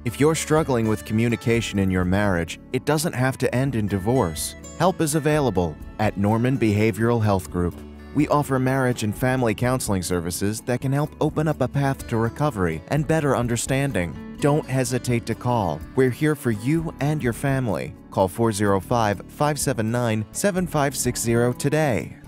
If you're struggling with communication in your marriage, it doesn't have to end in divorce. Help is available at Norman Behavioral Health Group. We offer marriage and family counseling services that can help open up a path to recovery and better understanding. Don't hesitate to call. We're here for you and your family. Call 405-579-7560 today.